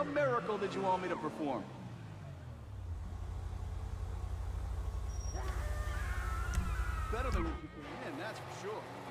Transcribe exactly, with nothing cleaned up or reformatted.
of miracle did you want me to perform? Better than what you can win, that's for sure.